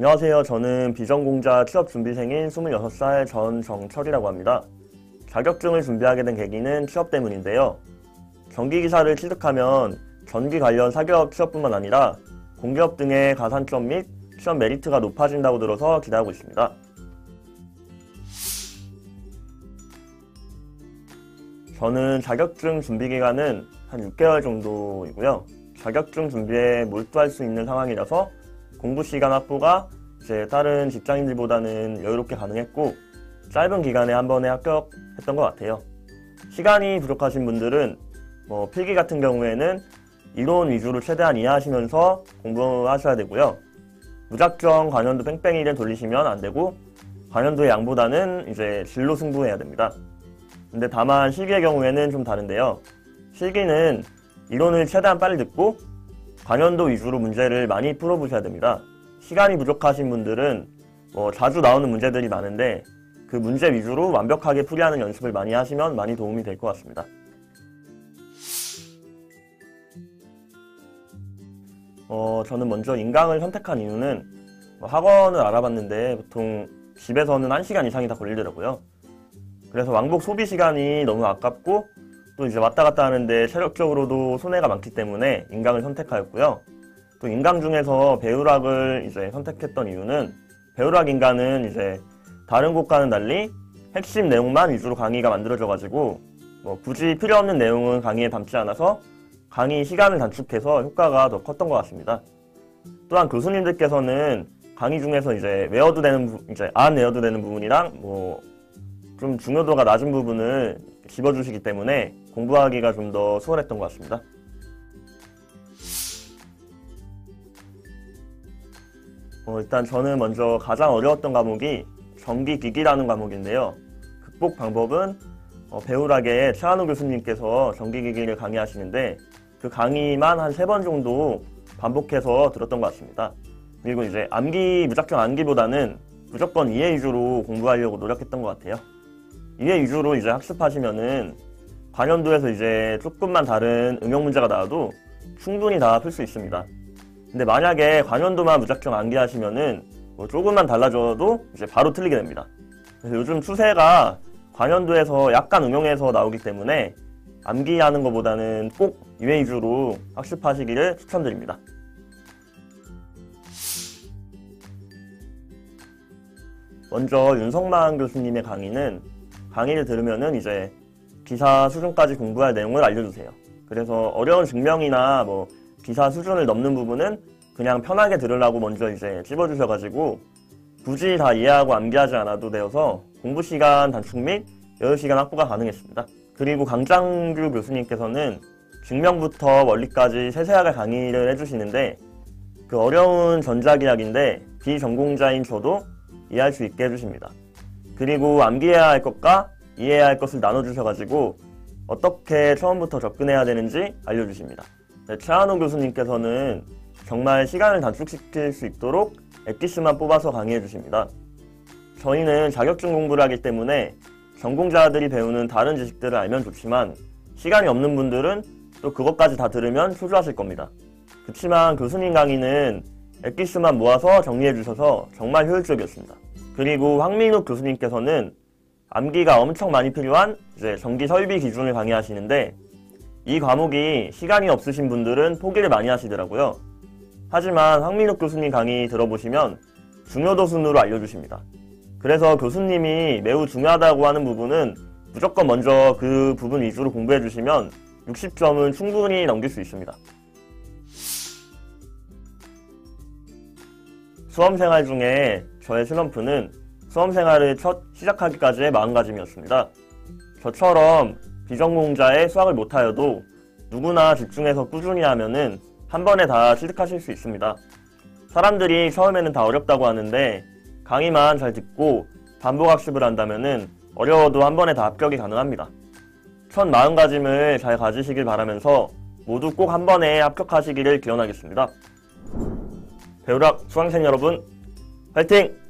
안녕하세요. 저는 비전공자 취업준비생인 26살 전정철이라고 합니다. 자격증을 준비하게 된 계기는 취업 때문인데요. 전기기사를 취득하면 전기 관련 사교육 취업뿐만 아니라 공기업 등의 가산점 및 취업 메리트가 높아진다고 들어서 기대하고 있습니다. 저는 자격증 준비 기간은 한 6개월 정도이고요. 자격증 준비에 몰두할 수 있는 상황이라서 공부 시간 확보가 다른 직장인들보다는 여유롭게 가능했고 짧은 기간에 한 번에 합격했던 것 같아요. 시간이 부족하신 분들은 필기 같은 경우에는 이론 위주로 최대한 이해하시면서 공부하셔야 되고요. 무작정 관연도 뺑뺑이를 돌리시면 안 되고 관연도의 양보다는 질로 승부해야 됩니다. 근데 다만 실기의 경우에는 좀 다른데요. 실기는 이론을 최대한 빨리 듣고 관연도 위주로 문제를 많이 풀어보셔야 됩니다. 시간이 부족하신 분들은 자주 나오는 문제들이 많은데 그 문제 위주로 완벽하게 풀이하는 연습을 많이 하시면 많이 도움이 될 것 같습니다. 저는 먼저 인강을 선택한 이유는 학원을 알아봤는데 보통 집에서는 1시간 이상이 다 걸리더라고요. 그래서 왕복 소비 시간이 너무 아깝고 또 왔다 갔다 하는데 체력적으로도 손해가 많기 때문에 인강을 선택하였고요. 또 인강 중에서 배우락을 선택했던 이유는 배우락 인강은 다른 곳과는 달리 핵심 내용만 위주로 강의가 만들어져가지고 굳이 필요 없는 내용은 강의에 담지 않아서 강의 시간을 단축해서 효과가 더 컸던 것 같습니다. 또한 교수님들께서는 강의 중에서 외워도 되는 안 외워도 되는 부분이랑 좀 중요도가 낮은 부분을 집어주시기 때문에 공부하기가 좀 더 수월했던 것 같습니다. 일단 저는 먼저 가장 어려웠던 과목이 전기기기라는 과목인데요. 극복 방법은 배우락의 최한우 교수님께서 전기기기를 강의하시는데 그 강의만 한 3번 정도 반복해서 들었던 것 같습니다. 그리고 무작정 암기보다는 무조건 이해 위주로 공부하려고 노력했던 것 같아요. 이해 위주로 학습하시면은 관연도에서 조금만 다른 응용 문제가 나와도 충분히 다 풀 수 있습니다. 근데 만약에 관연도만 무작정 암기하시면은 조금만 달라져도 바로 틀리게 됩니다. 그래서 요즘 추세가 관연도에서 약간 응용해서 나오기 때문에 암기하는 것보다는 꼭 이해 위주로 학습하시기를 추천드립니다. 먼저 윤성만 교수님의 강의는 강의를 들으면은 기사 수준까지 공부할 내용을 알려주세요. 그래서 어려운 증명이나 기사 수준을 넘는 부분은 그냥 편하게 들으려고 먼저 찝어주셔가지고 굳이 다 이해하고 암기하지 않아도 되어서 공부 시간 단축 및 여유 시간 확보가 가능했습니다. 그리고 강장규 교수님께서는 증명부터 원리까지 세세하게 강의를 해주시는데 그 어려운 전자기학인데 비전공자인 저도 이해할 수 있게 해주십니다. 그리고 암기해야 할 것과 이해해야 할 것을 나눠주셔가지고 어떻게 처음부터 접근해야 되는지 알려주십니다. 최한우 교수님께서는 정말 시간을 단축시킬 수 있도록 엑기스만 뽑아서 강의해 주십니다. 저희는 자격증 공부를 하기 때문에 전공자들이 배우는 다른 지식들을 알면 좋지만 시간이 없는 분들은 또 그것까지 다 들으면 초조하실 겁니다. 그렇지만 교수님 강의는 엑기스만 모아서 정리해 주셔서 정말 효율적이었습니다. 그리고 황민욱 교수님께서는 암기가 엄청 많이 필요한 전기 설비 기준을 강의하시는데 이 과목이 시간이 없으신 분들은 포기를 많이 하시더라고요. 하지만 황민욱 교수님 강의 들어보시면 중요도 순으로 알려주십니다. 그래서 교수님이 매우 중요하다고 하는 부분은 무조건 먼저 그 부분 위주로 공부해 주시면 60점은 충분히 넘길 수 있습니다. 수험생활 중에 저의 슬럼프는 수험생활을 시작하기까지의 마음가짐이었습니다. 저처럼 비전공자의 수학을 못하여도 누구나 집중해서 꾸준히 하면은 한 번에 다 취득하실 수 있습니다. 사람들이 처음에는 다 어렵다고 하는데 강의만 잘 듣고 반복 학습을 한다면은 어려워도 한 번에 다 합격이 가능합니다. 첫 마음가짐을 잘 가지시길 바라면서 모두 꼭 한 번에 합격하시기를 기원하겠습니다. 배우락 수강생 여러분, 화이팅!